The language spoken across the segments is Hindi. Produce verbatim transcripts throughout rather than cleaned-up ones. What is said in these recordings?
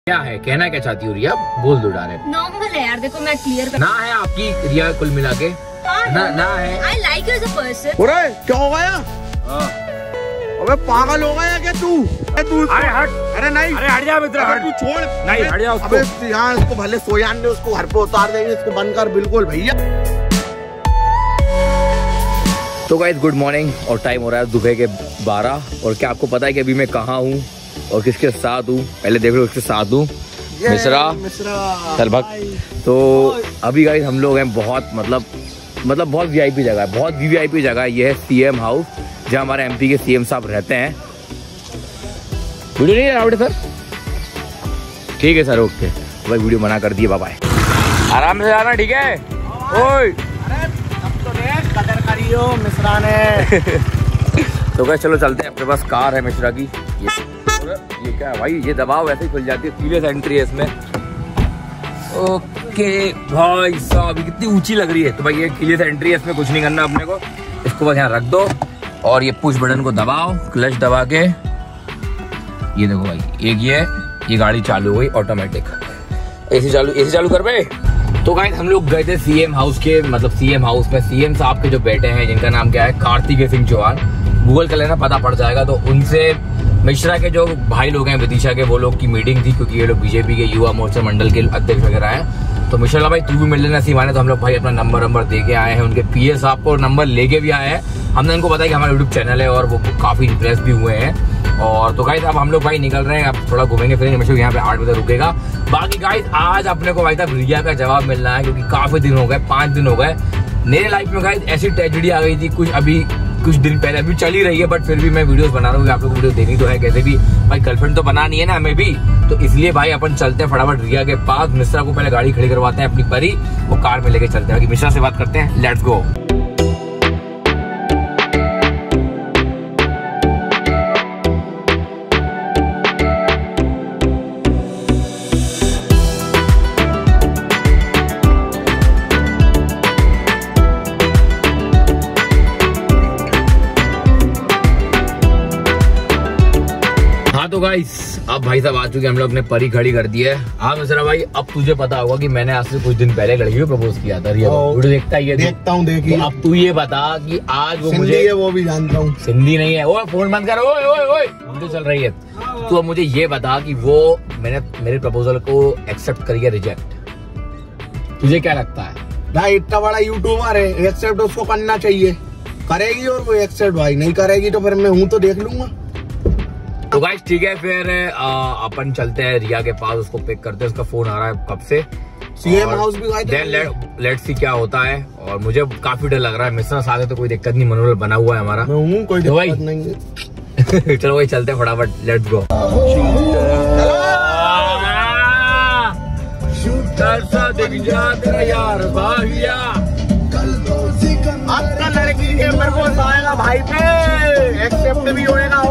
क्या है, कहना क्या चाहती हो रिया, बोल दो डायरेक्ट। नॉर्मल है यार, देखो मैं क्लियर कर... ना है आपकी रिया कुल मिला के। हाँ, ना ना है। I like you as a person. अरे क्या हो गया? अबे पागल हो गया क्या तू? तू अरे हट। अरे नहीं, अरे हट जा मित्र, हट। तू छोड़, नहीं हट जा उसको। अबे यहाँ इसको भले सोयान दे, उसको घर पे उतार देंगे, इसको बंद कर बिल्कुल भैया। तो गाइस गुड मॉर्निंग, और टाइम हो रहा है दोपहर के बारह। और क्या आपको पता है कि अभी मैं कहाँ हूँ और किसके साथ हूँ? पहले देख लो, उसके साथ हूँ मिश्रा मिश्रा सरभक्त। तो अभी गाइस हम लोग हैं बहुत मतलब मतलब बहुत वीआईपी जगह है, बहुत वीआईपी जगह है। ये है सीएम हाउस, जहाँ हमारे एमपी के सीएम साहब रहते हैं। वीडियो नहीं है सर? ठीक है सर, ओके भाई, वीडियो मना कर दिए, बाय बाय। आराम से जाना, ठीक है? ओए कदर करियो मिश्रा ने। तो गाइस चलो चलते हैं, अपने पास कार है मिश्रा की। ये, ये क्या है भाई, ये दबाव ऐसे ही खुल जाती है, सीरियस एंट्री है इसमें। ओके भाई साहब, कितनी ऊंची लग रही है। तो भाई ये क्लियर एंट्री है, इसमें कुछ नहीं करना अपने को, इसको बस यहाँ रख दो और ये पुश बटन को दबाओ, क्लच दबा के। ये देखो भाई, एक ये ये गाड़ी चालू हो गई ऑटोमेटिक। एसी चालू, एसी चालू कर बे। तो गाइस हम लोग गए थे सीएम हाउस के, मतलब सीएम हाउस में सीएम साहब के जो बेटे हैं, जिनका नाम क्या है, कार्तिकेय सिंह चौहान। गूगल कर लेना, पता पड़ जाएगा। तो उनसे मिश्रा के जो भाई लोग हैं विदिशा के, वो लोग की मीटिंग थी, क्योंकि ये लोग बीजेपी के युवा मोर्चा मंडल के अध्यक्ष वगैरह हैं। तो मिश्रा भाई तू भी मिल लेना सीमाने। तो हम लोग भाई अपना नंबर नंबर दे के आए हैं, उनके पीए साहब को नंबर लेके भी आए हैं। हमने उनको बताया कि हमारा यूट्यूब चैनल है और वो काफी इंप्रेस भी हुए हैं। और तो गाइस अब हम लोग भाई निकल रहे हैं, अब थोड़ा घूमेंगे फिरेंगे। मिश्रा यहाँ पे आठ बजे रुकेगा। बाकी गाइस आज अपने को भाई साहब रिया का जवाब मिलना है, क्योंकि काफी दिन हो गए, पांच दिन हो गए मेरे लाइफ में गाइस ऐसी ट्रेजेडी आ गई थी कुछ अभी कुछ दिन पहले, अभी चल ही रही है, बट फिर भी मैं वीडियोस बना रहा हूँ, आप लोग वीडियो देखनी तो है कैसे भी। भाई गर्लफ्रेंड तो बनानी है ना हमें भी, तो इसलिए भाई अपन चलते हैं फटाफट रिया के पास। मिश्रा को पहले गाड़ी खड़ी करवाते हैं अपनी परी, वो कार में लेके चलते हैं। मिश्रा से बात करते हैं, लेट्स गो। तो गाइस अब भाई साहब आ चुके, हम लोग अपने परी खड़ी कर दी है। हाँ मिश्रा भाई, अब तुझे पता होगा कि मैंने आज से कुछ दिन पहले लड़की को प्रपोज किया था। रिया वीडियो देखता ही है, देखता हूँ, देखिए। तो अब तू ये बता कि आज वो मुझे है, वो भी जानता हूँ। सिंधी नहीं है, ओए फोन बंद कर, ओए ओए ओए वीडियो चल रही है। तो अब मुझे ये बता कि वो मैंने मेरे प्रपोजल को एक्सेप्ट करी है रिजेक्ट, तुझे क्या लगता है? भाई इतना बड़ा यूट्यूबर है, एक्सेप्ट उसको करना चाहिए, करेगी और वो एक्सेप्ट। भाई नहीं करेगी तो फिर मैं हूँ तो देख लूंगा। तो गाइस ठीक है, फिर आ, अपन चलते हैं रिया के पास, उसको पिक करते हैं। उसका फोन आ रहा है कब से, सीएम हाउस भी गए थे। लेट लेट्स सी क्या होता है। और मुझे काफी डर लग रहा है, मिश्रा साथ है तो कोई दिक्कत नहीं, मनोबल बना हुआ है हमारा। मैं हूँ, कोई तो दिक्कत नहीं है। चलो भाई चलते हैं फटाफट, लेट्स गो। यार आपका लड़की के प्रपोज आएगा भाई पे, एक्सेप्ट भी होएगा।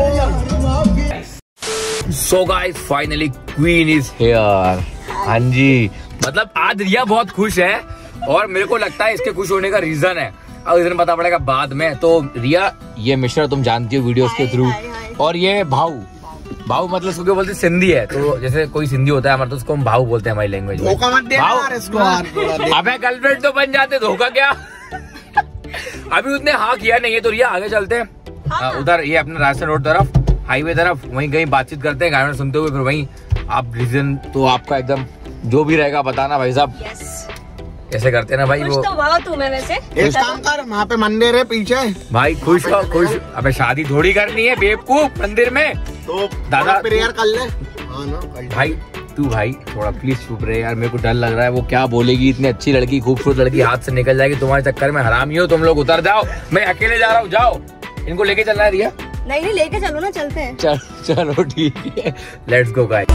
So guys finally queen is here. हाँ जी, मतलब आज रिया बहुत खुश है और मेरे को लगता है इसके खुश होने का रीजन है, अब रीजन पता पड़ेगा बाद में। तो रिया, ये मिश्रा तुम जानती हो वीडियोस के थ्रू, और ये भाऊ भाऊ मतलब उसको बोलते सिंधी है। तो जैसे कोई सिंधी होता है हमारा, तो उसको हम भाऊ बोलते हैं हमारी लैंग्वेज में। अबे गर्लफ्रेंड तो बन जाते, धोखा क्या। अभी उसने हाँ किया नहीं है, तो रिया आगे चलते हैं उधर, ये अपना राजस्थान रोड तरफ, हाईवे तरफ, वहीं कहीं बातचीत करते हैं गाने सुनते हुए, फिर वहीं आप रीजन तो आपका एकदम जो भी रहेगा बताना भाई साहब। ऐसे करते हैं ना भाई। वो तो बहुत हूँ मैं वैसे। एक काम कर, वहाँ पे मंदिर है पीछे भाई, खुश हो खुश। अबे शादी थोड़ी करनी है बेवकूफ मंदिर में, तो दादा प्रेयर कर ले। हाँ ना भाई, तू भाई थोड़ा प्लीज चुप रहे यार, मेरे को डर लग रहा है। वो क्या बोलेगी, इतनी अच्छी लड़की, खूबसूरत लड़की हाथ से निकल जाएगी तुम्हारे चक्कर में। हरामी हो तुम लोग, उतर जाओ, मैं अकेले जा रहा हूँ, जाओ। इनको लेके चलना है रिया? नहीं नहीं, लेके चलो ना, चलते हैं। चल चलो ठीक है, लेट्स गो गाइस।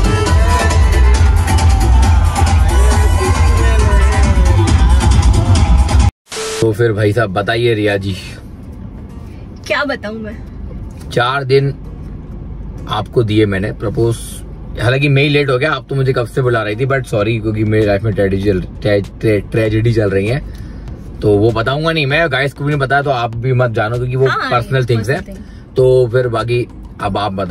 तो फिर भाई साहब बताइए रिया जी, क्या बताऊं मैं। चार दिन आपको दिए मैंने प्रपोज, हालांकि मैं ही लेट हो गया, आप तो मुझे कब से बुला रही थी, बट सॉरी, क्योंकि मेरी लाइफ में ट्रेजेडी चल रही है, तो वो बताऊंगा नहीं मैं। गाइस को भी नहीं बताया तो आप भी मत जानो, क्योंकि वो पर्सनल थिंग्स है। तो फिर बाकी अब आप बताओ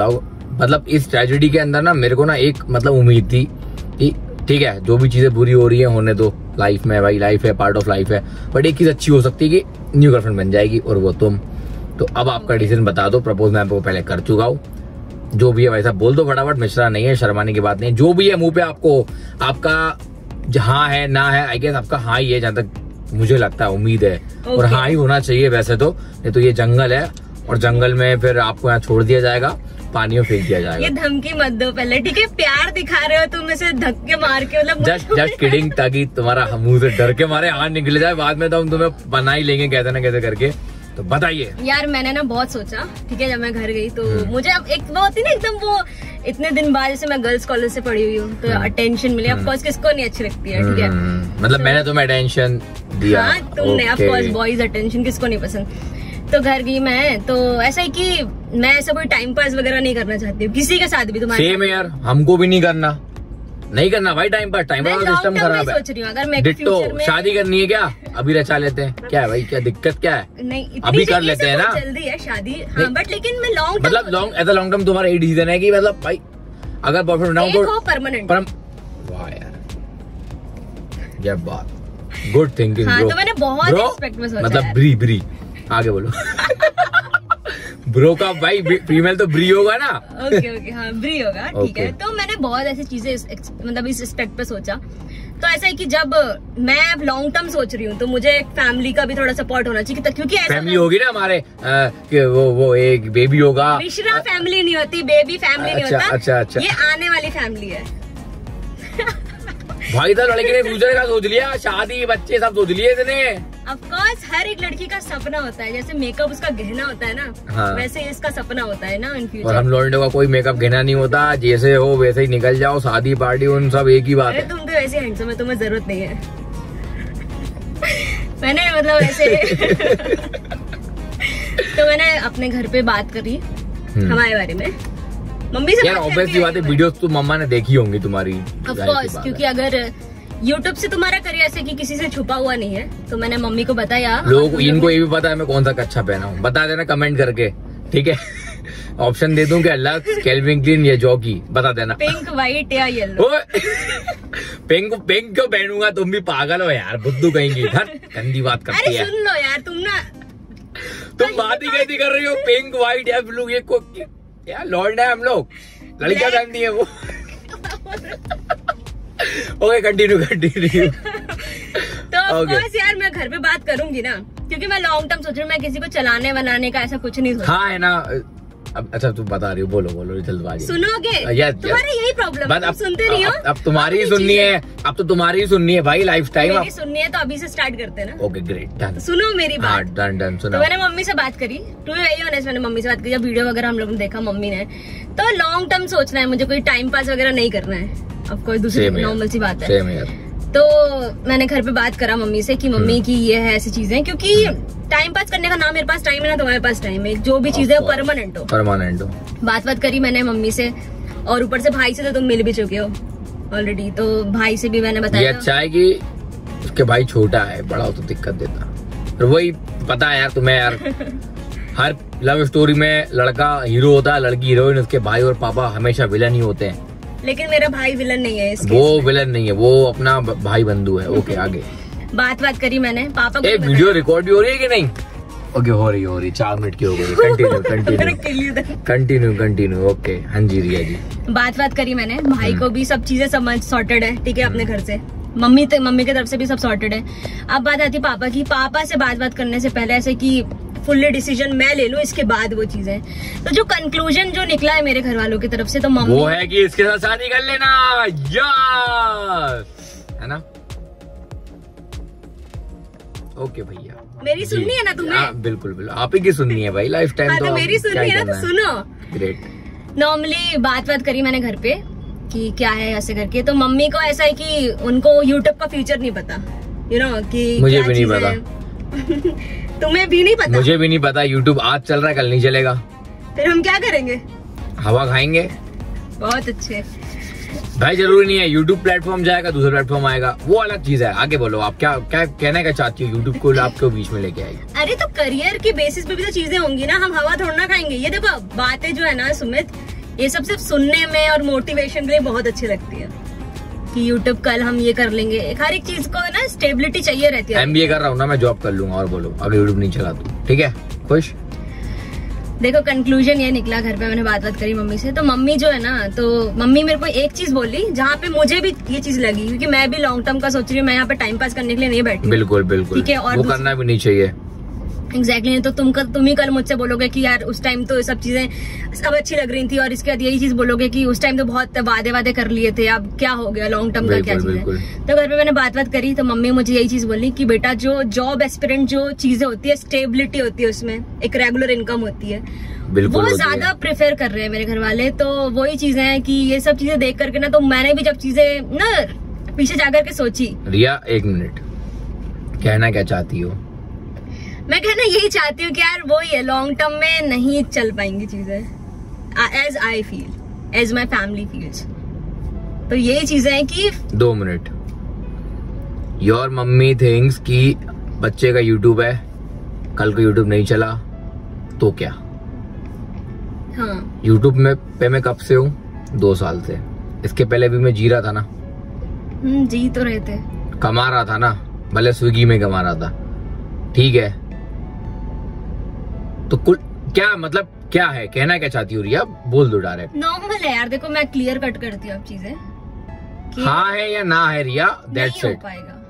मतलब इस ट्रेजेडी के अंदर ना मेरे को ना एक मतलब उम्मीद थी कि ठीक है जो भी चीजें बुरी हो रही है होने दो, लाइफ में भाई, लाइफ है, पार्ट ऑफ लाइफ है, बट एक चीज अच्छी हो सकती है कि न्यू गर्लफ्रेंड बन जाएगी और वो तुम। तो अब आपका डिसीजन बता दो, प्रपोज मैं आपको पहले कर चुका हूँ, जो भी है वैसा बोल दो फटाफट, मिश्रा नहीं है, शर्माने की बात नहीं है, जो भी है मुंह पे आपको आपका हाँ है ना है, आई गेस आपका हाँ ही है जहां तक मुझे लगता है, उम्मीद है okay. और हाँ ही होना चाहिए वैसे तो, नहीं तो ये जंगल है और जंगल में फिर आपको यहाँ छोड़ दिया जाएगा, पानी में फेंक दिया जाएगा। ये धमकी मत दो पहले, ठीक है? प्यार दिखा रहे हो तुम इसे धक्के मार के, मतलब जस्ट जस्ट किडिंग, ताकि तुम्हारा मुंह से डर के मारे हाथ निकल जाए, बाद में तो हम तुम्हें बना ही लेंगे कैसे ना कैसे करके। तो बताइए यार, मैंने ना बहुत सोचा, ठीक है? जब मैं घर गई तो मुझे अब एक वो होती ना एकदम वो, इतने दिन बाद जैसे मैं गर्ल्स कॉलेज से पढ़ी हुई हूँ तो अटेंशन मिले, ऑफ कोर्स किसको नहीं अच्छी लगती है, ठीक है? मतलब तो, मैंने तुम्हें अटेंशन दिया। हाँ तुमने, ऑफ कोर्स बॉयज अटेंशन किसको नहीं पसंद। तो घर गई मैं, तो ऐसा ही कि मैं ऐसा कोई टाइम पास वगैरह नहीं करना चाहती हूँ किसी के साथ भी। तुम्हारे सेम यार, हमको भी नहीं करना, नहीं करना भाई time pass, time pass system खराब है। सोच रही हूँ अगर मैं डिट्टो, शादी करनी है क्या? अभी रचा लेते हैं क्या है भाई, क्या दिक्कत क्या है? नहीं अभी कर लेते हैं ना, जल्दी है शादी, हाँ, बट लेकिन मैं लॉन्ग मतलब long as a long term तुम्हारा ये डिसीजन है कि मतलब भाई अगर बॉयफ्रेंड बनाऊं तो परमानेंट। परम... वाह यार, क्या बात, गुड थिंकिंग हाँ, ब्रो। तो मैंने बहुत एक्सपेक्ट में सोचा, मतलब ब्री ब्री आगे बोलो ब्रो का भाई फीमेल तो ब्री होगा ना। ओके ओके हाँ, ब्री होगा, ठीक okay. है। तो मैंने बहुत ऐसी चीजें मतलब इस एस्पेक्ट पे सोचा। तो ऐसा है कि जब मैं लॉन्ग टर्म सोच रही हूँ तो मुझे फैमिली का भी थोड़ा सपोर्ट होना चाहिए, क्योंकि फैमिली होगी ना हमारे आ, कि वो वो एक बेबी होगा। मिश्रा फैमिली नहीं होती, बेबी फैमिली नहीं होता। अच्छा अच्छा, ये आने वाली फैमिली है भाई तो लड़के ने फ्यूचर का सोच लिया, शादी बच्चे सब सोच लिए इसने। ऑफ कोर्स हर एक लड़की का सपना होता है, जैसे मेकअप उसका गहना होता है ना, हाँ। वैसे इसका सपना होता है ना इन फ्यूचर। और हम लौंडों का कोई मेकअप गहना नहीं होता, जैसे हो वैसे ही निकल जाओ, शादी पार्टी उन सब एक ही बात है। तुम तो ऐसे हैंडसम है, तुम्हें जरूरत नहीं है मैंने मतलब ऐसे तो मैंने अपने घर पे बात करी हमारे बारे में मम्मी से। यार ऑब्वियसली बात है, वीडियोस तो मम्मा ने देखी होंगी तुम्हारी, ऑफ कोर्स, क्योंकि अगर यूट्यूब से तुम्हारा करियर ऐसे कि किसी से छुपा हुआ नहीं है, तो मैंने मम्मी को बताया। लोग इनको ये भी पता है मैं कौन सा कच्छा पहना हूँ, बता देना कमेंट करके, ठीक है? ऑप्शन दे दूं क्या, लक्स, केल्विन क्लीन या जॉकी, बता देना। पिंक, व्हाइट या येलो। पिंक पिंक क्यों पहनूंगा, तुम भी पागल हो यार, बुद्धू कहेंगी, गंदी बात करती है। अरे सुन लो यार, तुम ना तुम बात ही कैसी कर रही हो, पिंक व्हाइट या ब्लू, ये को यार लॉर्ड है हम लोग, लड़कियां पहनती है वो। Okay continue continue. तो ऑफ कोर्स यार मैं घर पे बात करूंगी ना, क्योंकि मैं लॉन्ग टर्म सोच रही हूँ, मैं किसी को चलाने बनाने का ऐसा कुछ नहीं सोच। हाँ है ना। अब अच्छा तुम बता रही हो, बोलो बोलो जल्दबाजी। सुनोगे? yes, तुम्हारा yes. यही प्रॉब्लम है, तुम सुनते नहीं हो। अब, अब तुम्हारी ही सुननी है, अब तो तुम्हारी ही सुननी है भाई, लाइफ टाइम मेरी सुननी है तो अभी से स्टार्ट करते हैं ना। Okay great, done. सुनो मेरी बात। डन डन सुनो। तो मैंने मम्मी से बात करी, टू बी वेरी ऑनेस्ट, मैंने मम्मी से बात करी, जब वीडियो वगैरह हम लोगों ने देखा मम्मी ने, तो लॉन्ग टर्म सोचना है मुझे, कोई टाइम पास वगैरह नहीं करना है। ऑफ कोर्स दूसरी नॉर्मल सी बात है। तो मैंने घर पे बात करा मम्मी से कि मम्मी की ये है ऐसी चीजें, क्योंकि टाइम पास करने का ना मेरे पास टाइम है ना तुम्हारे पास टाइम है, जो भी चीजें परमानेंट हो परमानेंट हो। बात बात करी मैंने मम्मी से, और ऊपर से भाई से तो तुम मिल भी चुके हो ऑलरेडी, तो भाई से भी मैंने बताया। ये अच्छा है कि उसके भाई छोटा है, बड़ा हो तो दिक्कत देता, और वही पता है यार तुम्हें यार हर लव स्टोरी में लड़का हीरो होता है, लड़की हीरोइन, उसके भाई और पापा हमेशा विलन ही होते हैं। लेकिन मेरा भाई विलन नहीं है, वो विलन नहीं है, वो अपना भाई बंधु है। ओके आगे बात बात करी मैंने पापा को। एक वीडियो रिकॉर्ड भी हो रही है कि नहीं? ओके हो रही हो रही चार मिनट की हो गई। Continue continue continue continue okay हाँ जी रिया जी। बात बात करी मैंने, भाई को भी सब चीजें समझ सॉर्टेड है, ठीक है, अपने घर से, मम्मी मम्मी की तरफ से भी सब सॉर्टेड है। अब बात आती पापा की, पापा से बात बात करने से पहले ऐसे कि फुल्ली डिसीजन मैं ले लूं, इसके बाद वो चीजें, तो जो कंक्लूजन जो निकला है मेरे घर वालों की तरफ से, तो मम्मी वो है कि इसके साथ शादी कर लेना, यस है ना? ओके भैया मेरी सुननी है ना तुम्हें? आ, बिल्कुल बिल्कुल आप ही की सुननी है भाई, लाइफ टाइम तो मेरी सुननी है ना, तो सुनो। ग्रेट। नॉर्मली बात बात करी मैंने घर पे कि क्या है ऐसे करके, तो मम्मी को ऐसा है कि उनको यूट्यूब का फ्यूचर नहीं पता, यू you नो know, कि मुझे भी नहीं पता तुम्हें भी नहीं पता? मुझे भी नहीं पता। यूट्यूब आज चल रहा है, कल नहीं चलेगा, फिर हम क्या करेंगे? हवा खाएंगे। बहुत अच्छे भाई, जरूरी नहीं है यूट्यूब प्लेटफॉर्म जाएगा दूसरा प्लेटफॉर्म आएगा, वो अलग चीज है। आगे बोलो आप क्या क्या कहना क्या चाहती हो, यूट्यूब को आपके बीच में लेके आएगी? अरे तो करियर की बेसिस पे भी तो चीजें होंगी ना, हम हवा थोड़ा ना खाएंगे। ये देखो बातें जो है ना सुमित, ये सब सिर्फ सुनने में और मोटिवेशन के लिए बहुत अच्छी लगती है कि यूट्यूब कल हम ये कर लेंगे। हर एक चीज को ना स्टेबिलिटी चाहिए रहती है। एमबीए कर रहा हूँ ना मैं, जॉब कर लूंगा। और बोलो अगर यूट्यूब नहीं चला तो ठीक है, खुश। देखो कंक्लूजन ये निकला, घर पे मैंने बात बात करी मम्मी से, तो मम्मी जो है ना, तो मम्मी मेरे को एक चीज बोली जहाँ पे मुझे भी ये चीज लगी, क्योंकि मैं भी लॉन्ग टर्म का सोच रही हूँ, मैं यहाँ पे टाइम पास करने के लिए नहीं बैठी। बिल्कुल बिल्कुल, ठीक है, और वो करना भी नहीं चाहिए। एग्जैक्टली exactly, तो तुम कल तुम ही कल मुझसे बोलोगे कि यार उस टाइम तो सब चीजें सब अच्छी लग रही थी, और इसके बाद यही चीज बोलोगे कि उस टाइम तो बहुत वादे वादे कर लिए थे, अब क्या हो गया, लॉन्ग टर्म का क्या चीज है। तो घर पे मैंने बात बात करी तो मम्मी मुझे यही चीज बोली कि बेटा जो जॉब एस्पिरेंट जो चीजें होती है, स्टेबिलिटी होती है, उसमें एक रेगुलर इनकम होती है, वो ज्यादा प्रेफर कर रहे हैं मेरे घर वाले। तो वही चीजें हैं कि ये सब चीजें देख करके ना, तो मैंने भी जब चीजें ना पीछे जाकर के सोची। रिया एक मिनट, कहना क्या चाहती हो? मैं कहना यही चाहती हूँ कि यार वो ही है, लॉन्ग टर्म में नहीं चल पाएंगी चीजें, as I feel, as my family feels. तो यही चीजें हैं कि दो मिनट, योर मम्मी थिंक्स कि बच्चे का यूट्यूब है, कल को यूट्यूब नहीं चला तो क्या? हाँ, यूट्यूब में पे मैं कब से हूँ? दो साल से। इसके पहले भी मैं जी रहा था ना। जी तो रहे थे, कमा रहा था ना, भले स्विगी में कमा रहा था, ठीक है। तो कुल क्या मतलब क्या है, कहना क्या चाहती हो रिया? बोल दो डायरेक्ट। नॉर्मल है यार, देखो मैं क्लियर कट करती हूँ अब चीजें, हाँ है या ना है रिया, दैट्स इट।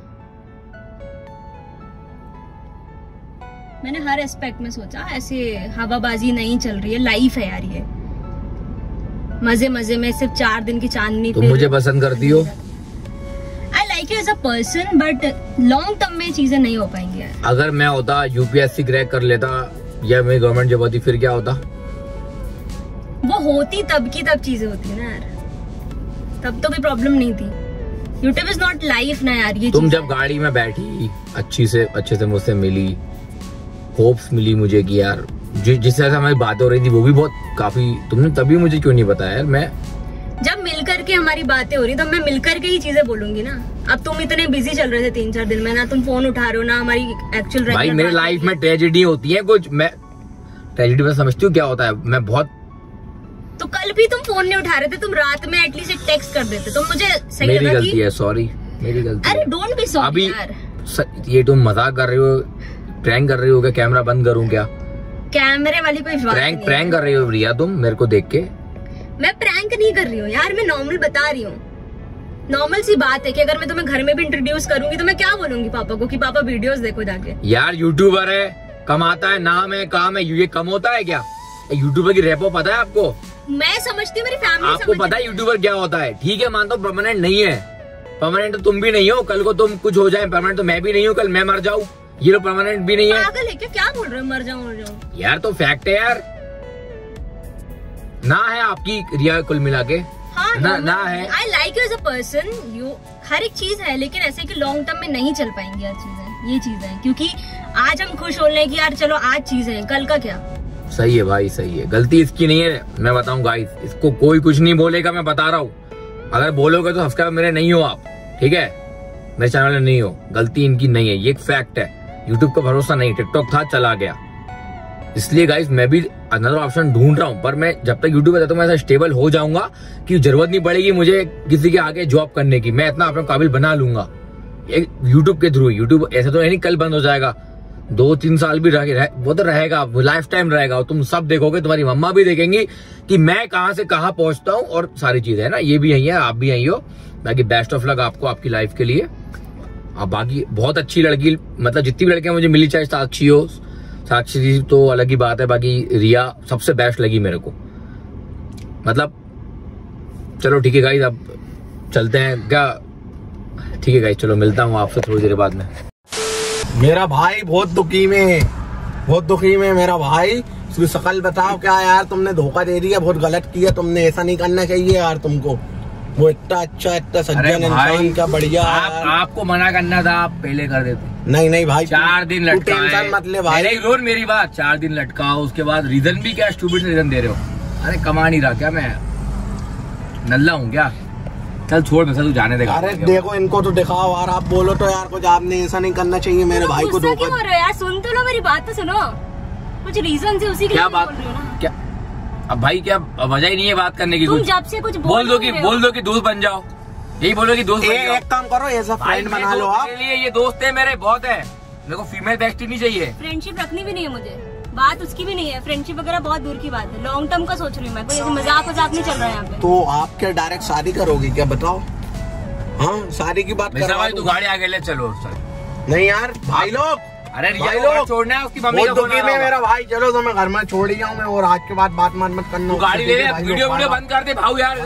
मैंने हर एस्पेक्ट में सोचा, ऐसे हवाबाजी नहीं चल रही है, लाइफ है यार ये, मजे मजे में सिर्फ चार दिन की चांदनी। तुम मुझे पसंद करती हो, I like you as a person, but long term में चीजें नहीं हो पाएंगी यार। अगर मैं होता यूपीएससी क्रैक कर लेता या मेरी गवर्नमेंट जॉब होती, फिर क्या होता? वो होती तब की तब चीजें होती ना यार, तब तो कोई प्रॉब्लम नहीं थी। यूट्यूब इज नॉट लाइफ ना यार। ये तुम जब गाड़ी में बैठी अच्छी से अच्छे से मुझसे मिली, होप्स मिली मुझे कि यार जि, जिस तरह से हमारी बातें हो रही थी वो भी बहुत काफी, तुमने तभी मुझे क्यों नहीं बताया यार? मैं जब मिलकर के हमारी बातें हो रही तो मैं मिलकर के ही चीजें बोलूंगी ना। अब तुम इतने बिजी चल रहे थे तीन चार दिन में, ना तुम फोन उठा रहे हो ना हमारी एक्चुअल। भाई मेरी लाइफ में ट्रेजेडी होती है कुछ, मैं ट्रेजेडी में समझती हूँ क्या होता है, मैं बहुत। तो कल भी तुम फोन नहीं उठा रहे थे, तुम रात में एटलीस्ट एक टेक्स्ट कर देते तो मुझे सही मेरी गलती है, सॉरी मेरी गलती। अरे डोंट बी सॉरी यार। ये तुम मजाक कर रही हो, प्रैंक कर रही हो क्या? कैमरा बंद करूँ क्या? कैमरे वाली कोई बात प्रैंक प्रैंक कर रही हो रिया तुम मेरे को देख के? मैं प्रैंक नहीं कर रही हूँ यार, मैं नॉर्मल बता रही हूँ। नॉर्मल सी बात है कि अगर मैं तुम्हें घर में भी इंट्रोड्यूस करूंगी तो मैं क्या बोलूंगी पापा को कि पापा वीडियोस देखो जाके। यार यूट्यूबर है, कमाता है, नाम है, काम है, ये कम होता है क्या? यूट्यूबर की रेपो पता है आपको? मैं समझती हूँ, मेरी फैमिली आपको पता है यूट्यूबर क्या होता है? ठीक है मानता हूँ परमानेंट नहीं है, परमानेंट तो तुम भी नहीं हो, कल को तुम कुछ हो जाए परमानेंट तो मैं भी नहीं हूँ, कल मैं मर जाऊँ, ये लोग परमानेंट भी नहीं है। पागल है क्या? क्या बोल रहे हो मर जाऊँ मर जाऊँ? यार तो फैक्ट है यार, ना है आपकी रिया कुल मिला के। हाँ, ना ना है। I like you as a person, you हर एक चीज है, लेकिन ऐसे कि लॉन्ग टर्म में नहीं चल पाएंगी यार चीजें, ये चीज है। क्योंकि आज हम खुश हो रहे हैं कि यार चलो आज चीजें हैं, कल का क्या? सही है भाई, सही है, गलती इसकी नहीं है। मैं बताऊं गाइस, इसको कोई कुछ नहीं बोलेगा, मैं बता रहा हूँ। अगर बोलोगे तो सब्सक्राइब मेरे नहीं हो आप, ठीक है, मेरे चैनल में नहीं हो, गलती इनकी नहीं है, ये एक फैक्ट है। यूट्यूब का भरोसा नहीं, टिकटॉक था चला गया, इसलिए गाइस मैं भी अनदर ऑप्शन ढूंढ रहा हूँ। पर मैं जब तक यूट्यूब पे तो मैं ऐसा स्टेबल हो जाऊंगा कि जरूरत नहीं पड़ेगी मुझे किसी के आगे जॉब करने की, मैं इतना अपने काबिल बना लूंगा यूट्यूब के थ्रू। यूट्यूब ऐसा तो नहीं कल बंद हो जाएगा, दो तीन साल भी रह, वो तो रहेगा, वो लाइफ टाइम रहेगा। तुम सब देखोगे, तुम्हारी मम्मा भी देखेंगी कि मैं कहाँ से कहाँ पहुंचता हूँ, और सारी चीजें है ना, ये भी यही है, आप भी यही हो। बाकी बेस्ट ऑफ लक आपको आपकी लाइफ के लिए। अब बाकी बहुत अच्छी लड़की, मतलब जितनी भी लड़कियां मुझे मिली, चाहे साक्षी हो, साक्षी जी तो अलग ही बात है, बाकी रिया सबसे बेस्ट लगी मेरे को। मतलब चलो ठीक है गाइस, अब चलते हैं क्या? ठीक है गाइस, चलो मिलता हूँ आपसे थोड़ी देर बाद में। मेरा भाई बहुत दुखी में, बहुत दुखी में मेरा भाई। उसकी शकल बताओ क्या यार, तुमने धोखा दे दिया, बहुत गलत किया तुमने, ऐसा नहीं करना चाहिए यार तुमको। वो इतना अच्छा, इतना सज्जन इंसान, क्या बढ़िया। आप, आपको मना करना था, आप पहले कर देते। नहीं नहीं भाई, चार दिन लटका, टेंशन मत ले भाई। रोज मेरी बात, चार दिन लटकाओ, उसके बाद रीजन भी क्या स्टूपिड रीजन दे रहे हो? अरे कमा नहीं रहा क्या, मैं नल्ला हूँ क्या? चल छोड़, मैं तू जाने देगा। अरे देखो इनको तो दिखाओ यार, आप बोलो तो यार कुछ, आपने ऐसा नहीं करना चाहिए मेरे भाई को धोखा। यार सुन तो लो मेरी बात तो सुनो, कुछ रीजन से उसी के क्या बात, क्या अब भाई क्या वजह ही नहीं है बात करने की। तुम कुछ जब से कुछ बोल दो कि बोल दो कि दोस्त बन जाओ, यही बोलो कि दोस्त। ए, एक काम करो, ऐसा फ्रेंड बना लो आप। लिए ये दोस्त है मेरे, बहुत है मेरे को, फीमेल बेस्टी नहीं चाहिए। फ्रेंडशिप रखनी भी नहीं है मुझे, बात उसकी भी नहीं है, फ्रेंडशिप वगैरह बहुत दूर की बात है। लॉन्ग टर्म का सोच रही हूँ मैं, कोई मजाक मजाक नहीं चल रहा है यहाँ पे। तो आप क्या डायरेक्ट शादी करोगी क्या, बताओ? हाँ शादी की बात कर भाई, तू गाड़ी आगे ले चलो। नहीं यार भाई लोग, अरे भाई लोग छोड़ना है, उसकी मम्मी को में मेरा भाई। चलो तो मैं घर में छोड़ ही जाऊँ मैं, और आज के बाद बात मत मत करना। गाड़ी ले ले, वीडियो वीडियो बंद कर दे भाऊ यार।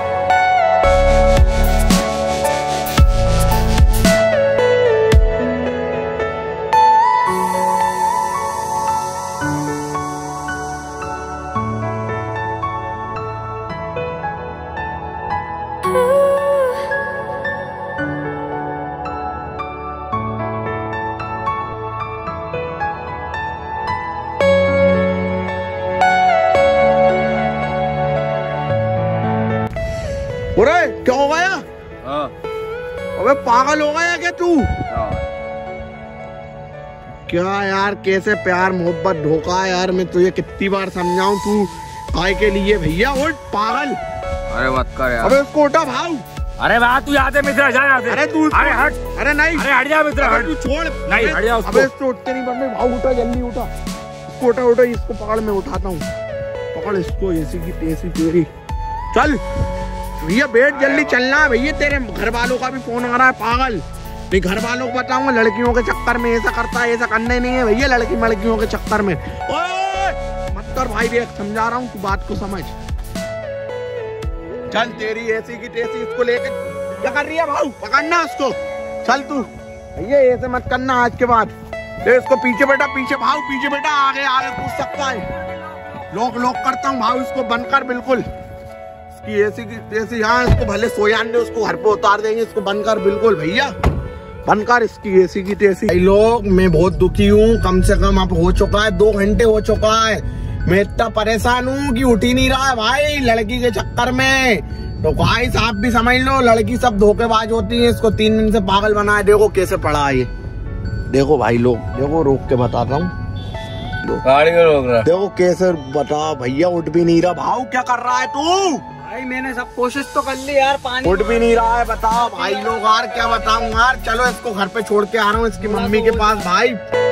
अरे क्या हो गया? अबे पागल हो गया क्या तू? क्या यार, कैसे प्यार मोहब्बत धोखा यार। मैं तुझे कितनी बार समझाऊं, तू काय के लिए भैया उठ पागल। अरे मत कर यार। अबे उसको उठा भाव। अरे वाह तू यहाँ से मित्र जा यहाँ से। अरे तू, अरे हट। अरे नहीं, अरे हट जा मित्र, हट। तू छोड़, नहीं हट जा उसको। अबे इसको उठते नहीं बनने भाव, उठा जल्दी उठा इसको, उठा उठा इसको पकड़, मैं उठाता हूँ। पकड़ इसको, ऐसी की तैसी तेरी। चल भैया बैठ, जल्दी चलना भैया, तेरे घर वालों का भी फोन आ रहा है पागल। नहीं घर वालों को बताऊंगा, लड़कियों के चक्कर में ऐसा करता है, ऐसा करने नहीं है भैया, लड़की लड़कियों के चक्कर में। ओए मत कर भाई, देख समझा रहा हूँ, तू बात को समझ। चल तेरी ऐसी की तैसी, इसको लेके क्या कर रही है भाऊ, पकड़ना उसको। चल तू भैया ऐसे मत करना आज के बाद। ले इसको पीछे बेटा, पीछे भाऊ, पीछे बेटा, आगे आगे पूछ सकता है। लॉक लॉक करता हूँ भाऊ, इसको बंद कर बिल्कुल। इसकी ऐसी की तैसी, यहाँ इसको भले सोयान दे, उसको घर पे उतार देंगे, इसको बंद कर बिल्कुल भैया, बंद कर इसकी ऐसी की तैसी। भाई लोग मैं बहुत दुखी हूँ, कम से कम अब हो चुका है, दो घंटे हो चुका है, मैं इतना परेशान हूँ कि उठ ही नहीं रहा है भाई लड़की के चक्कर में। तो भाई साहब भी समझ लो, लड़की सब धोखेबाज होती है, इसको तीन दिन से पागल बनाए। देखो कैसे पड़ा है ये, देखो भाई लोग, देखो रोक के बताता हूँ, गाड़ी को रोक रहा। देखो कैसे, बता भैया उठ भी नहीं रहा। भाऊ क्या कर रहा है तू? भाई मैंने सब कोशिश तो कर ली यार, पानी उठ भी नहीं रहा है, बताओ भाई लोग यार क्या बताऊं यार। चलो इसको घर पे छोड़ के आ रहा हूँ इसकी मम्मी के पास भाई।